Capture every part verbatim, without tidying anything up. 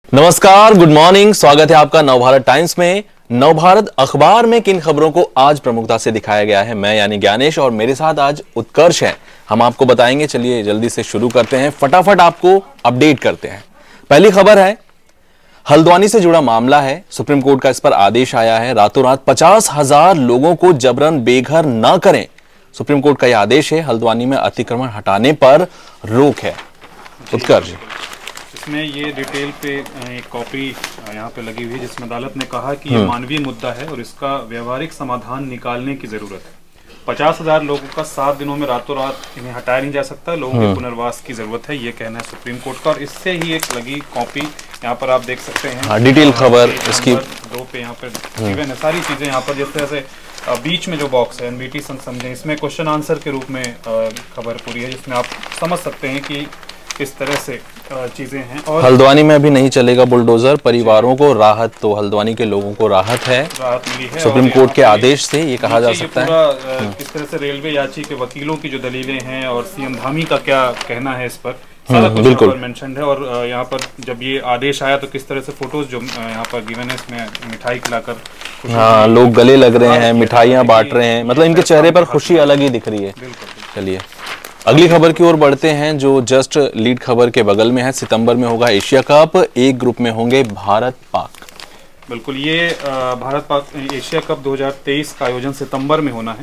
नमस्कार, good morning. स्वागत है आपका नवभारत टाइम्स में। नवभारत अखबार में किन खबरों को आज प्रमुखता से दिखाया गया है, मैं यानी ज्ञानेश और मेरे साथ आज उत्कर्ष है। हम आपको बताएंगे। चलिए जल्दी से शुरू करते हैं, फटाफट आपको अपडेट करते हैं। पहली खबर है, हल्द्वानी से जुड़ा मामला है। सुप्रीम कोर्ट का इस पर आदेश आया है। रातों रात पचास हजार लोगों को जबरन बेघर न करें, सुप्रीम कोर्ट का यह आदेश है। हल्द्वानी में अतिक्रमण हटाने पर रोक है। उत्कर्ष, इसमें ये डिटेल पे एक कॉपी यहाँ पे लगी हुई है जिसमें अदालत ने कहा कि ये मानवीय मुद्दा है और इसका व्यवहारिक समाधान निकालने की जरूरत है। पचास हजार लोगों का सात दिनों में रातों रात इन्हें हटाया नहीं जा सकता, लोगों के पुनर्वास की जरूरत है, ये कहना है सुप्रीम कोर्ट का। और इससे ही एक लगी कॉपी यहाँ पर आप देख सकते हैं। हाँ, डिटेल खबर इसकी दो पे यहाँ पर गिवन है सारी चीजें। यहाँ पर जिस तरह से बीच में जो बॉक्स है एनबीटी समझे, इसमें क्वेश्चन आंसर के रूप में खबर पूरी है, जिसमें आप समझ सकते हैं कि इस तरह से चीजें हैं। और हल्द्वानी में अभी नहीं चलेगा बुलडोजर, परिवारों को राहत, तो हल्द्वानी के लोगों को राहत है, राहत मिली है सुप्रीम कोर्ट के आदेश से, ये कहा जा सकता है। किस तरह से रेलवे याची के वकीलों की जो दलीलें हैं और सीएम धामी का क्या कहना है इस पर, सारा कुछ यहाँ पर मेंशन्ड है। और यहाँ पर जब ये आदेश आया तो किस तरह से फोटोज जो यहाँ पर गिवन है, इसमें मिठाई खिलाकर, हाँ, लोग गले लग रहे हैं, मिठाइयाँ बांट रहे हैं, मतलब इनके चेहरे पर खुशी अलग ही दिख रही है। चलिए अगली खबर की ओर बढ़ते हैं, जो जस्ट लीड खबर के बगल में है। सितंबर में होगा एशिया कप, एक ग्रुप में होंगे भारत पाक। बिल्कुल, ये भारत पाक एशिया कप दो हज़ार तेईस का आयोजन सितंबर में होना है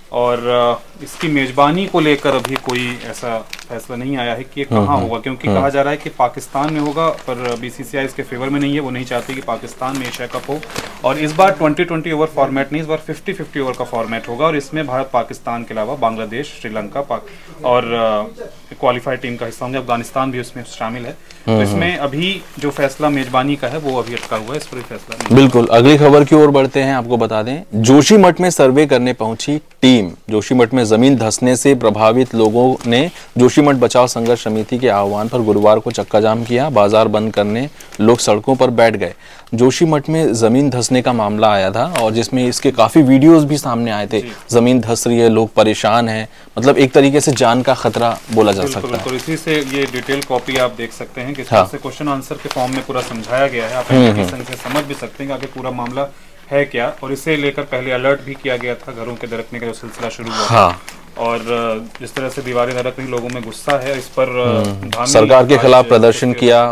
और इसकी मेजबानी को लेकर अभी कोई ऐसा फैसला नहीं आया है कि ये कहाँ होगा, क्योंकि कहा जा रहा है कि पाकिस्तान में होगा, पर बीसीसीआई इसके फेवर में नहीं है। वो नहीं चाहती कि पाकिस्तान में एशिया कप हो। और इस बार ट्वेंटी ट्वेंटी ओवर फॉर्मेट नहीं, इस बार फिफ्टी फिफ्टी ओवर का फॉर्मेट होगा और इसमें भारत पाकिस्तान के अलावा बांग्लादेश, श्रीलंका, पाक और क्वालिफाइड टीम का हिस्सा होंगे। अफगानिस्तान भी उसमें शामिल है। तो इसमें अभी जो फैसला मेजबानी का है वो अभी अटका हुआ है, इस पर फैसला। बिल्कुल, अगली खबर की ओर बढ़ते हैं। आपको बता दें, जोशीमठ में सर्वे करने पहुंची टीम। जोशीमठ में जमीन धंसने से प्रभावित लोगों ने जोशीमठ बचाव संघर्ष समिति के आह्वान पर गुरुवार को चक्का जाम किया। बाजार बंद करने लोग सड़कों पर बैठ गए। जोशीमठ में जमीन धंसने का मामला आया था और जिसमें इसके काफी वीडियोस भी सामने आए थे। जमीन धंस रही है, लोग परेशान हैं, मतलब एक तरीके से जान का खतरा बोला जा सकता है। तो इसी से ये डिटेल कॉपी आप देख सकते हैं कि हाँ। क्वेश्चन आंसर के फॉर्म में पूरा समझाया गया है। आप एप्लीकेशन से समझ भी सकते हैं कि पूरा मामला है क्या। और इसे लेकर पहले अलर्ट भी किया गया था, घरों के दरकने का जो सिलसिला शुरू हुआ। हाँ। और जिस तरह से दीवारें दरक रही, लोगों में गुस्सा है, इस पर सरकार के खिलाफ प्रदर्शन किया।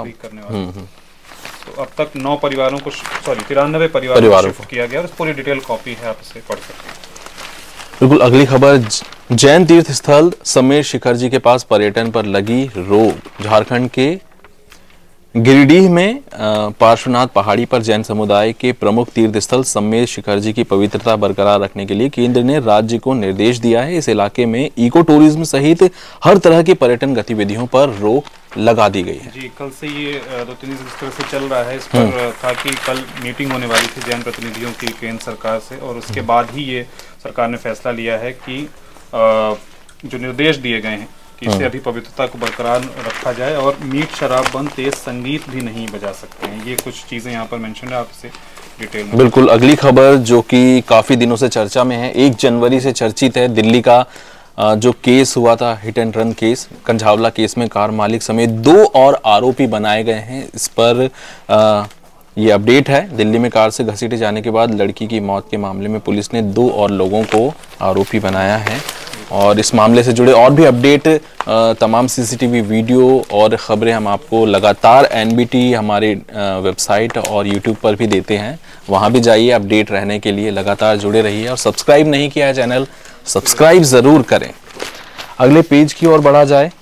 तो अब तक नौ परिवारों को, सॉरी तिरानवे परिवारों को शिफ्ट किया गया और पूरी डिटेल कॉपी है, आप इसे पढ़ सकते हैं। बिल्कुल, अगली खबर, जैन तीर्थ स्थल सम्मेद शिखर जी के पास पर्यटन पर लगी रोक। झारखंड के गिरिडीह में पार्श्वनाथ पहाड़ी पर जैन समुदाय के प्रमुख तीर्थ स्थल सम्मेद शिखर जी की पवित्रता बरकरार रखने के लिए केंद्र ने राज्य को निर्देश दिया है। इस इलाके में इको टूरिज्म सहित हर तरह की पर्यटन गतिविधियों पर रोक लगा दी गई है। जी, कल से ये दो तीन दिन इस तरह से चल रहा है। इस पर था कि कल मीटिंग होने वाली थी जैन प्रतिनिधियों की केंद्र सरकार से, और उसके बाद ही ये सरकार ने फैसला लिया है कि जो निर्देश दिए गए हैं कि इससे अभी पवित्रता को बरकरार रखा जाए और मीट, शराब बंद, तेज संगीत भी नहीं बजा सकते हैं। ये कुछ चीजें यहाँ पर मेंशन है, आप इसे डिटेल में। बिल्कुल, अगली खबर जो कि काफी दिनों से चर्चा में है, एक जनवरी से चर्चित है। दिल्ली का जो केस हुआ था, hit and run case, Kanjhawala case में कार मालिक समेत दो और आरोपी बनाए गए हैं। इस पर आ, ये अपडेट है। दिल्ली में कार से घसीटे जाने के बाद लड़की की मौत के मामले में पुलिस ने दो और लोगों को आरोपी बनाया है। और इस मामले से जुड़े और भी अपडेट, तमाम सीसीटीवी वीडियो और खबरें हम आपको लगातार एनबीटी हमारे वेबसाइट और यूट्यूब पर भी देते हैं। वहां भी जाइए, अपडेट रहने के लिए लगातार जुड़े रहिए। और सब्सक्राइब नहीं किया है चैनल, सब्सक्राइब जरूर करें। अगले पेज की ओर बढ़ा जाए।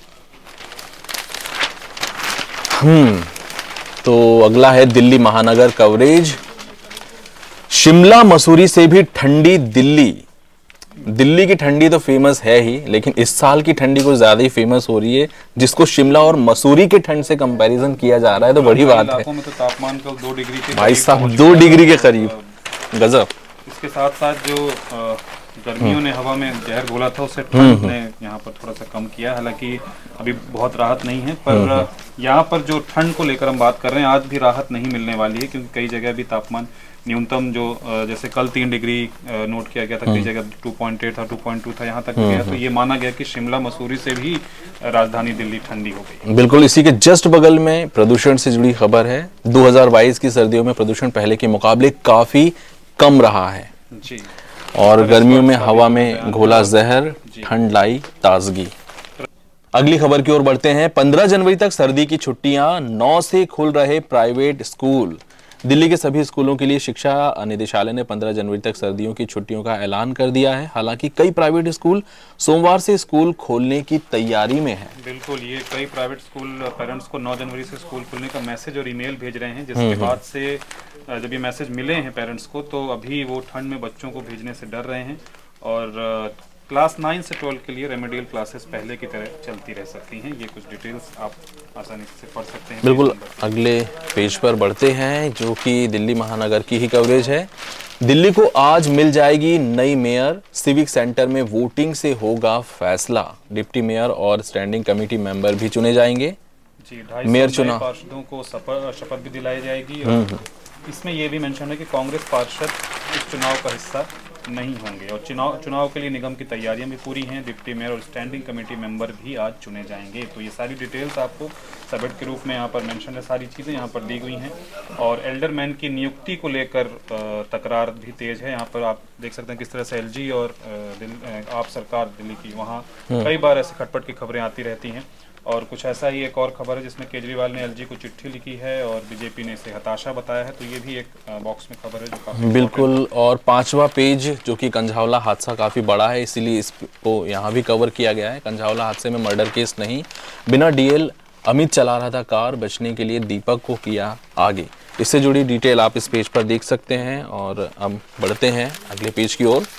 हम्म तो अगला है दिल्ली महानगर कवरेज। शिमला मसूरी से भी ठंडी दिल्ली। दिल्ली की ठंडी तो फेमस है ही, लेकिन इस साल की ठंडी कुछ ज्यादा ही फेमस हो रही है, जिसको शिमला और मसूरी के ठंड से कंपैरिजन किया जा रहा है, तो बड़ी बात है। में तो तापमान कल दो डिग्री के भाई साहब, दो डिग्री के करीब, गजब। इसके साथ साथ जो गर्मियों ने हवा में जहर घोला था, उससे ठंड ने यहाँ पर थोड़ा सा कम किया। हालांकि अभी बहुत राहत नहीं है, पर यहाँ पर जो ठंड को लेकर हम बात कर रहे हैं, आज भी राहत नहीं मिलने वाली है, क्योंकि कई जगह भी तापमान न्यूनतम जो जैसे कल तीन डिग्री नोट किया गया था, कई जगह टू पॉइंट एट था, टू पॉइंट टू था, यहाँ तक गया। तो ये माना गया कि शिमला मसूरी से भी राजधानी दिल्ली ठंडी हो गई। बिल्कुल, इसी के जस्ट बगल में प्रदूषण से जुड़ी खबर है। दो हज़ार बाईस की सर्दियों में प्रदूषण पहले के मुकाबले काफी कम रहा है जी, और गर्मियों में हवा में घोला जहर, ठंड लाई ताजगी। अगली खबर की ओर बढ़ते हैं। पंद्रह जनवरी तक सर्दी की छुट्टियां, नौ से खुल रहे प्राइवेट स्कूल। दिल्ली के सभी स्कूलों के लिए शिक्षा निदेशालय ने पंद्रह जनवरी तक सर्दियों की छुट्टियों का ऐलान कर दिया है। हालांकि कई प्राइवेट स्कूल सोमवार से स्कूल खोलने की तैयारी में हैं। बिल्कुल, ये कई प्राइवेट स्कूल पेरेंट्स को नौ जनवरी से स्कूल खुलने का मैसेज और ईमेल भेज रहे हैं, जिसके बाद से जब ये मैसेज मिले हैं पेरेंट्स को, तो अभी वो ठंड में बच्चों को भेजने से डर रहे हैं। और क्लास नाइन से ट्वेल्व के लिए रेमेडियल क्लासेस पहले की तरह चलती रह सकती हैं। ये कुछ डिटेल्स आप आसानी से पढ़ सकते हैं। बिल्कुल, अगले पेज पर बढ़ते हैं, जो कि दिल्ली महानगर की ही कवरेज है। दिल्ली को आज मिल जाएगी नई मेयर, सिविक सेंटर में वोटिंग से होगा फैसला। डिप्टी मेयर और स्टैंडिंग कमेटी मेंबर भी चुने जाएंगे। जी, मेयर चुनाव पार्षदों को शपथ भी दिलाई जाएगी। और इसमें यह भी मेंशन है कि कांग्रेस पार्षद इस चुनाव का हिस्सा नहीं होंगे, और चुनाव चुनाव के लिए निगम की तैयारियां भी पूरी हैं। डिप्टी मेयर और स्टैंडिंग कमेटी मेंबर भी आज चुने जाएंगे। तो ये सारी डिटेल्स आपको सबेट के रूप में यहाँ पर मेंशन है, सारी चीज़ें यहाँ पर दी गई हैं। और एल्डरमैन की नियुक्ति को लेकर तकरार भी तेज है। यहाँ पर आप देख सकते हैं किस तरह से एलजी और आप सरकार दिल्ली की, वहाँ कई बार ऐसे खटपट की खबरें आती रहती हैं। और कुछ ऐसा ही एक और खबर है जिसमें केजरीवाल ने एलजी को चिट्ठी लिखी है और बीजेपी ने इसे हताशा बताया है। तो ये भी एक बॉक्स में खबर है जो काफी बिल्कुल। और पांचवा पेज, जो कि कंझावला हादसा काफी बड़ा है, इसीलिए इसको यहाँ भी कवर किया गया है। कंझावला हादसे में मर्डर केस नहीं, बिना डीएल अमित चला रहा था कार, बचने के लिए दीपक को किया आगे। इससे जुड़ी डिटेल आप इस पेज पर देख सकते हैं। और अब बढ़ते हैं अगले पेज की ओर।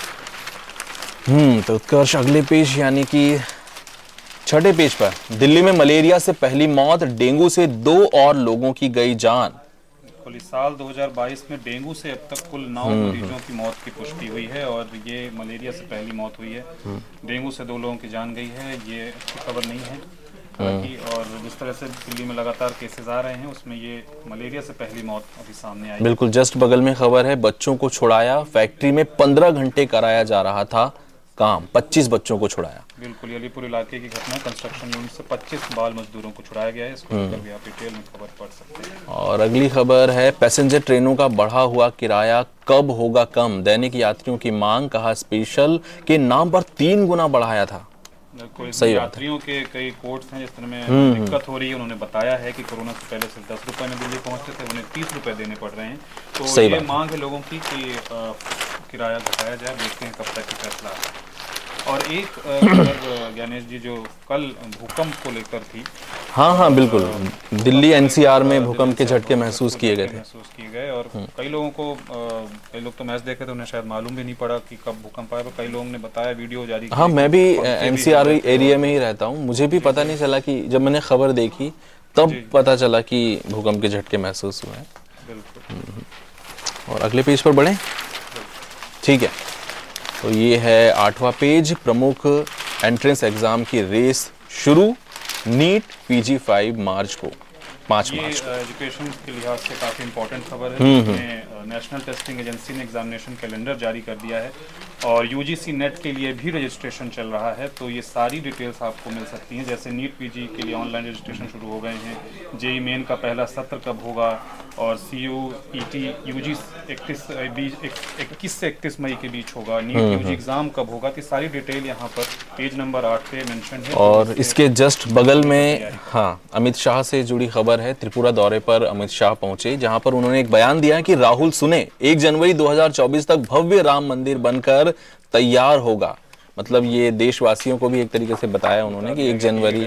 हम्म तो उत्कर्ष अगले पेज यानी कि छठे पेज पर, दिल्ली में मलेरिया से पहली मौत, डेंगू से दो और लोगों की गई जान। कुल इस साल दो हज़ार बाईस में डेंगू से अब तक कुल नौ मरीजों की मौत की पुष्टि हुई है, और ये मलेरिया से पहली मौत हुई है। डेंगू से दो लोगों की जान गई है, ये अच्छी खबर नहीं है हालांकि। और जिस तरह से दिल्ली में लगातार केसेस आ रहे हैं, उसमें ये मलेरिया से पहली मौत अभी सामने आई। बिल्कुल, जस्ट बगल में खबर है, बच्चों को छुड़ाया, फैक्ट्री में पंद्रह घंटे कराया जा रहा था काम, पच्चीस बच्चों को छुड़ाया। बिल्कुल, अलीपुर इलाके की घटना, कंस्ट्रक्शन यूनिट से पच्चीस बाल मजदूरों को छुड़ाया गया है। इसको लेकर भी आप डिटेल में खबर पढ़ सकते हैं। और अगली खबर है, पैसेंजर ट्रेनों का बढ़ा हुआ किराया कब होगा कम, दैनिक यात्रियों की मांग, कहा स्पेशल के नाम पर तीन गुना बढ़ाया था। सही यात्रियों के कई कोर्ट्स हैं जिस तरह में दिक्कत हो रही है। उन्होंने बताया है कि कोरोना से पहले सिर्फ दस रुपए में दिल्ली पहुंचते थे, उन्हें तीस रुपए देने पड़ रहे हैं। तो ये मांग है लोगों की कि किराया घटाया जाए। देखते हैं कब तक की फैसला है। और एक खबर ज्ञानेश जी जो कल भूकंप को लेकर थी। हाँ हाँ बिल्कुल, दिल्ली एनसीआर में भूकंप के झटके महसूस किए गए थे महसूस किए गए और कई लोगों को, कई लोग तो मैच देखे थे, उन्हें शायद मालूम भी नहीं पड़ा कि कब भूकंप आया। कई लोगों ने बताया, वीडियो जारी की। हाँ, मैं भी एनसीआर एरिया में ही रहता हूँ, मुझे भी पता नहीं चला कि जब मैंने खबर देखी तब पता चला कि भूकंप के झटके महसूस हुए हैं। बिल्कुल। और अगले पेज पर बढ़े, ठीक है। तो ये है आठवां पेज, प्रमुख एंट्रेंस एग्जाम की रेस शुरू, नीट पीजी फाइव मार्च को, पाँच मार्च को। एजुकेशन के लिहाज से काफी इंपॉर्टेंट खबर है। जिसमें नेशनल टेस्टिंग एजेंसी ने एग्जामिनेशन कैलेंडर जारी कर दिया है और यूजीसी नेट के लिए भी रजिस्ट्रेशन चल रहा है। तो ये सारी डिटेल्स आपको मिल सकती हैं, जैसे नीट पीजी के लिए ऑनलाइन रजिस्ट्रेशन शुरू हो गए हैं, जेई मेन का पहला सत्र कब होगा, और C U E T UG इक्कीस से इकतीस मई के बीच होगा, नीट यूजी एग्जाम कब होगा। तो सारी डिटेल यहाँ पर पेज नंबर आठ पे मेंशन है। और इसके जस्ट बगल में हाँ अमित शाह से जुड़ी खबर है। त्रिपुरा दौरे पर अमित शाह पहुंचे, जहां पर उन्होंने एक बयान दिया कि राहुल सुने, एक जनवरी दो हज़ार चौबीस तक भव्य राम मंदिर बनकर तैयार होगा। मतलब ये देशवासियों को भी एक तरीके से बताया उन्होंने कि एक जनवरी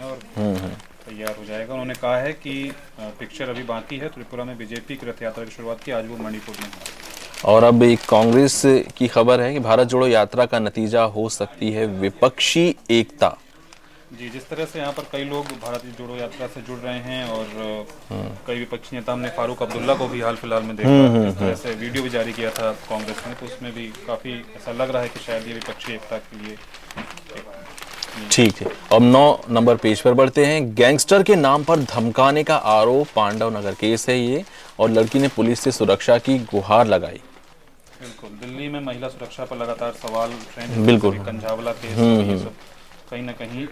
तैयार हो जाएगा। उन्होंने कहा है कि पिक्चर अभी बाकी है। त्रिपुरा में बीजेपी की रथ यात्रा की शुरुआत की, आज वो मणिपुर में है। और अब एक कांग्रेस की खबर है कि भारत जोड़ो यात्रा का नतीजा हो सकती है विपक्षी एकता। जी, जिस तरह से यहाँ पर कई लोग भारत जोड़ो यात्रा से जुड़ रहे हैं और कई विपक्षी नेता, हमने फारूक अब्दुल्ला को भी हाल फिलहाल में देखा, जिस तरह से वीडियो भी जारी किया था कांग्रेस ने, तो उसमें भी काफ़ी ऐसा लग रहा है कि शायद ये विपक्षी एकता के लिए। ठीक है, अब नौ नंबर पेज पर बढ़ते हैं। गैंगस्टर के नाम पर धमकाने का आरोप, पांडव नगर केस है ये, और लड़की ने पुलिस से सुरक्षा की गुहार लगाई। बिल्कुल, दिल्ली में महिला सुरक्षा पर लगातार सवाल ट्रेंड, बिल्कुल, कंझावला केस, ये सब कहीं ना कहीं।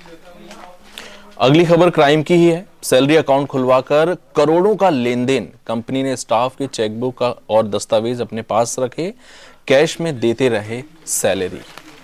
अगली खबर क्राइम की ही है। सैलरी अकाउंट खुलवाकर करोड़ों का लेन देन, कंपनी ने स्टाफ के चेकबुक का और दस्तावेज अपने पास रखे, कैश में देते रहे सैलरी।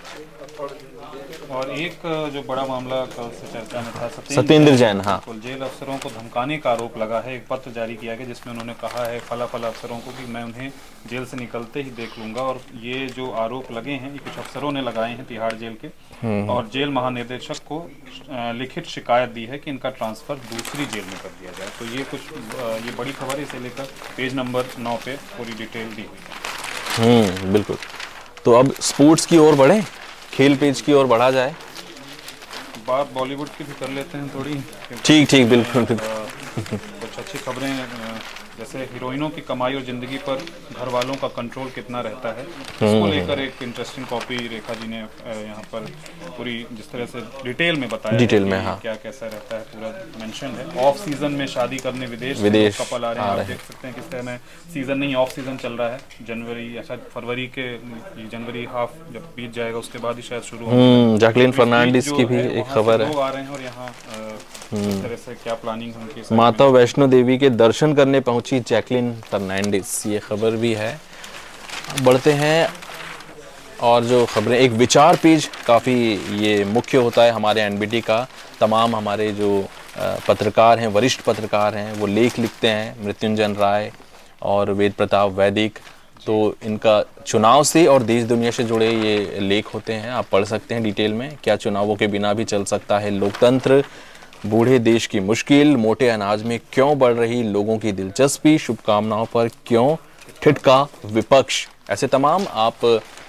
और एक जो बड़ा मामला कल से चर्चा में था, सत्येंद्र जैन, हाँ, जेल अफसरों को धमकाने का आरोप लगा है। एक पत्र जारी किया गया जिसमें उन्होंने कहा है फला फला अफसरों को कि मैं उन्हें जेल से निकलते ही देख लूंगा। और ये जो आरोप लगे हैं, ये कुछ अफसरों ने लगाए हैं तिहाड़ जेल के, और जेल महानिदेशक को लिखित शिकायत दी है कि इनका ट्रांसफर दूसरी जेल में कर दिया जाए। तो ये कुछ ये बड़ी खबर है, इसे लेकर पेज नंबर नौ पे पूरी डिटेल दी हुई है। हम्म बिल्कुल। तो अब स्पोर्ट्स की ओर बढ़े, खेल पेज की ओर बढ़ा जाए। बात बॉलीवुड की भी कर लेते हैं थोड़ी। ठीक ठीक, बिल्कुल बिल्कुल। कुछ अच्छी खबरें, जैसे हीरोइनों की कमाई और जिंदगी पर घर वालों का कंट्रोल कितना रहता है, इसको लेकर एक इंटरेस्टिंग कॉपी रेखा जी ने यहाँ पर पूरी जिस तरह से डिटेल में बताया, डिटेल में, हाँ, क्या कैसा रहता है पूरा मेंशन है। ऑफ सीजन में शादी करने विदेश विदेश कपल आ रहे हैं, आप देख सकते हैं किस तरह में सीजन नहीं ऑफ सीजन चल रहा है। जनवरी ऐसा फरवरी के जनवरी हाफ जब बीत जाएगा उसके बाद ही शायद शुरू होगा। जैकलीन फर्नांडिस की भी एक खबर है, लोग आ रहे हैं और यहाँ इस तरह से क्या प्लानिंग है उनकी। माता वैष्णो देवी के दर्शन करने पहुंची जैकलीन फर्नांडिस, ये खबर भी है। बढ़ते हैं और जो खबरें, एक विचार पेज काफ़ी ये मुख्य होता है हमारे एनबीटी का। तमाम हमारे जो पत्रकार हैं, वरिष्ठ पत्रकार हैं, वो लेख लिखते हैं, मृत्युंजय राय और वेद प्रताप वैदिक, तो इनका चुनाव से और देश दुनिया से जुड़े ये लेख होते हैं, आप पढ़ सकते हैं डिटेल में। क्या चुनावों के बिना भी चल सकता है लोकतंत्र, बूढ़े देश की मुश्किल, मोटे अनाज में क्यों बढ़ रही लोगों की दिलचस्पी, शुभकामनाओं पर क्यों ठिठका विपक्ष, ऐसे तमाम आप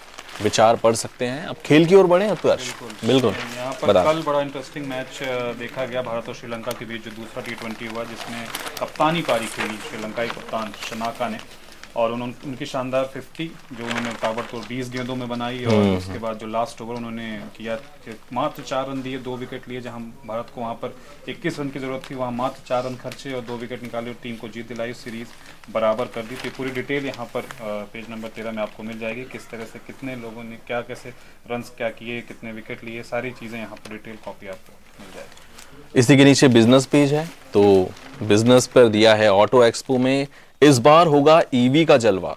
विचार पढ़ सकते हैं। अब खेल की ओर बढ़े उत्कर्ष। बिल्कुल, यहाँ पर कल बड़ा इंटरेस्टिंग मैच देखा गया भारत और श्रीलंका के बीच, जो दूसरा टी ट्वेंटी हुआ, जिसमें कप्तानी पारी खेली श्रीलंकाई कप्तान शनाका ने, और उन्होंने उनकी शानदार पचास जो उन्होंने ताबड़तोड़ बीस गेंदों में बनाई, और उसके बाद जो लास्ट ओवर उन्होंने किया, मात्र चार रन दिए, दो विकेट लिए, जहां भारत को वहां पर इक्कीस रन की जरूरत थी, वहां मात्र चार रन खर्चे और दो विकेट निकाले और टीम को जीत दिलाई, सीरीज बराबर कर दी। तो पूरी डिटेल यहाँ पर पेज नंबर तेरह में आपको मिल जाएगी, किस तरह से कितने लोगों ने क्या कैसे रन क्या किए, कितने विकेट लिए, सारी चीज़ें यहाँ पर डिटेल कॉपी आपको मिल जाएगी। इसी के नीचे बिजनेस पेज है, तो बिजनेस पर दिया है ऑटो एक्सपो में इस बार होगा ईवी का जलवा,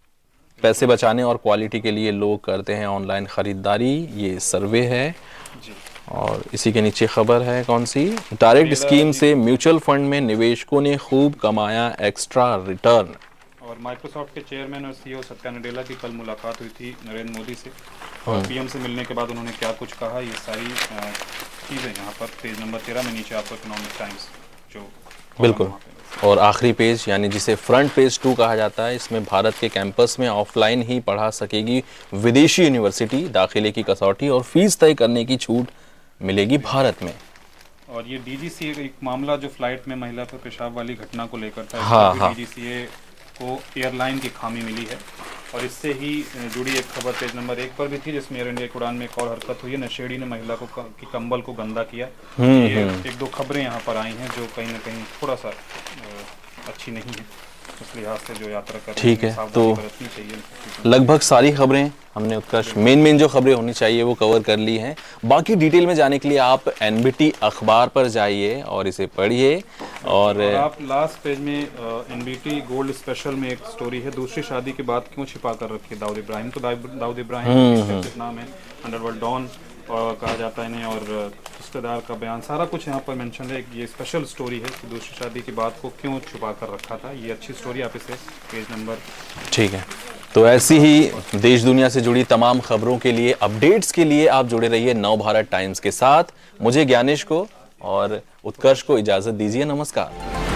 पैसे बचाने और क्वालिटी के लिए लोग करते हैं ऑनलाइन खरीदारी, ये सर्वे है जी। और इसी के नीचे खबर है कौन सी, डायरेक्ट स्कीम से म्यूचुअल फंड में निवेशकों ने खूब कमाया एक्स्ट्रा रिटर्न। और माइक्रोसॉफ्ट के चेयरमैन और सीईओ सत्या नडेला की कल मुलाकात हुई थी नरेंद्र मोदी से, और पीएम से मिलने के बाद उन्होंने क्या कुछ कहा, ये सारी चीज़ें यहाँ पर पेज नंबर तेरह में नीचे आपको इकोनॉमिक टाइम्स जो बिल्कुल। और आखिरी पेज, यानी जिसे फ्रंट पेज टू कहा जाता है, इसमें भारत के कैंपस में ऑफलाइन ही पढ़ा सकेगी विदेशी यूनिवर्सिटी, दाखिले की कसौटी और फीस तय करने की छूट मिलेगी भारत में। और ये डीजीसीए एक मामला जो फ्लाइट में महिला पर पेशाब वाली घटना को लेकर था, हाँ, हाँ। डीजीसीए को एयरलाइन की खामी मिली है, और इससे ही जुड़ी एक खबर पेज नंबर एक पर भी थी, जिसमें एयर इंडिया की उड़ान में एक और हरकत हुई है, नशेड़ी ने महिला को की कंबल को गंदा किया। ये एक दो खबरें यहाँ पर आई हैं जो कहीं ना कहीं थोड़ा सा अच्छी नहीं है, इस लिहाज से जो यात्रा कर ठीक है। तो लगभग सारी खबरें हमने उत्कर्ष मेन मेन जो खबरें होनी चाहिए वो कवर कर ली हैं। बाकी डिटेल में जाने के लिए आप एनबीटी अखबार पर जाइए और इसे पढ़िए। और, और आप लास्ट पेज में एनबीटी गोल्ड स्पेशल में एक स्टोरी है, दूसरी शादी के बाद क्यों छिपा कर रखी दाऊद इब्राहिम। तो दाऊद इब्राहिम नाम है, अंडरवर्ल्ड डॉन कहा जाता है इन्हें, और रिश्तेदार का बयान, सारा कुछ यहाँ पर मेंशन है। ये स्पेशल स्टोरी है कि दूसरी शादी की बात को क्यों छुपा कर रखा था, ये अच्छी स्टोरी, आप इसे पेज नंबर ठीक है। तो ऐसी ही देश दुनिया से जुड़ी तमाम खबरों के लिए, अपडेट्स के लिए आप जुड़े रहिए नवभारत टाइम्स के साथ। मुझे ज्ञानेश को और उत्कर्ष को इजाजत दीजिए, नमस्कार।